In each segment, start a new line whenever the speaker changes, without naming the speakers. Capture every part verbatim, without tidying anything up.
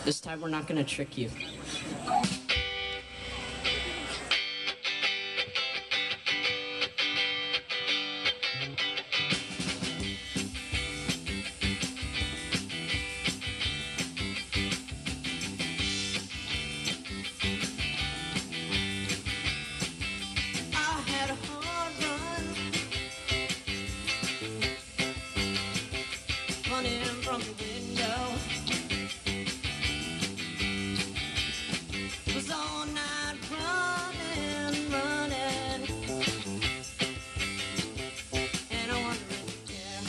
This time we're not gonna trick you.
Running from the window, was all night running, running, and I wonder if you care.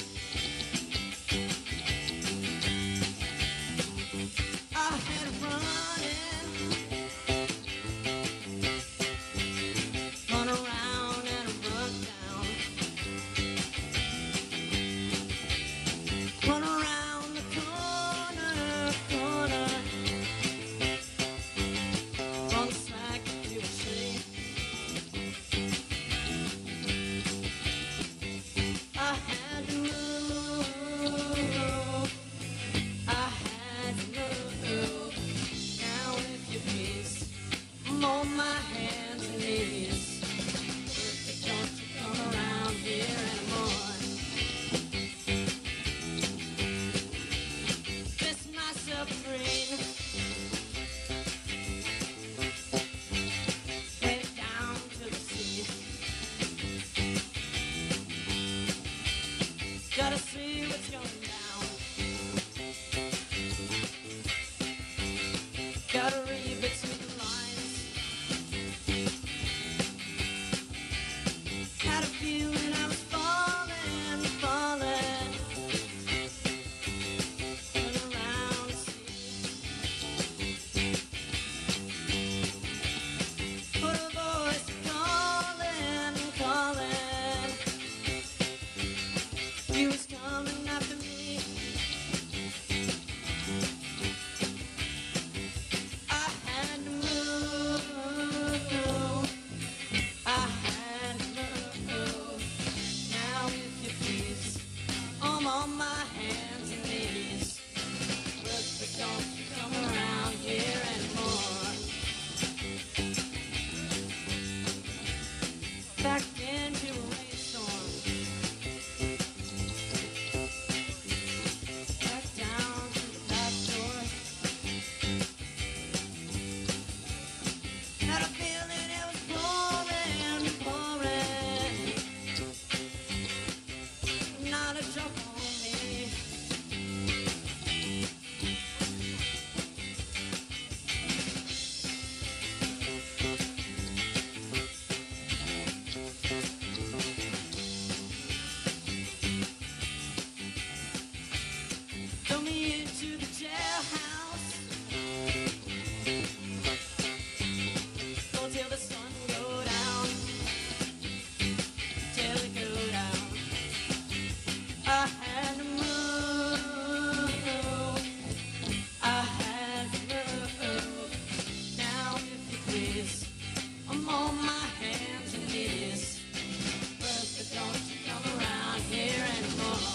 I had running, run around and run down. Run around the corner, corner. Run smack into a tree. I had to move. I had to move. Now if you please, I'm on my hands and knees. But don't you come around here anymore. Green. Head down to the sea. Gotta see what's going down. Gotta read between the lines. Had a feeling I was falling, falling. He was coming after me. I had to move. I had to move. Now if you please, I'm on my hands and knees. But don't you come around here anymore. Back into a rainstorm. Had a feeling it was pouring, pouring. Not a joke on me. Throw me into the jailhouse. Till the sun go down, till it go down. I had to move, I had to move. Now if you please, I'm on my hands and knees. But don't you come around here anymore.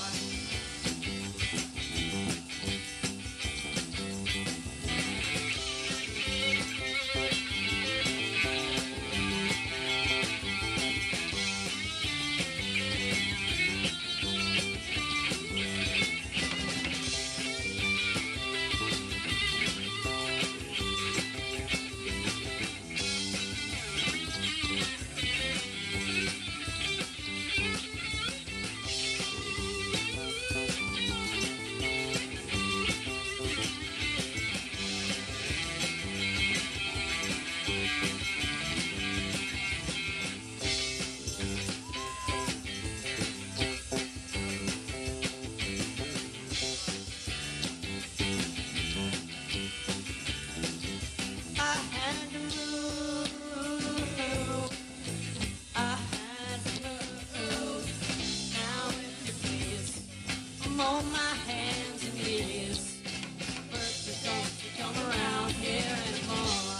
I'm on my hands and knees. Bertha, don't you come around here anymore.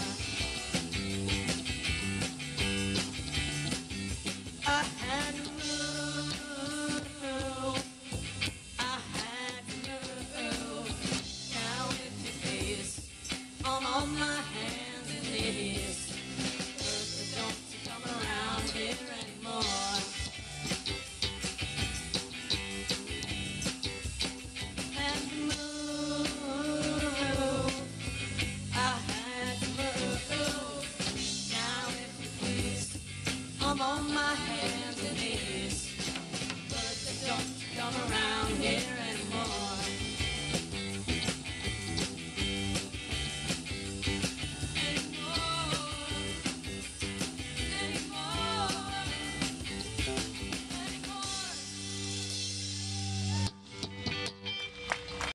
I had to move. I had to move. Now if you please, more.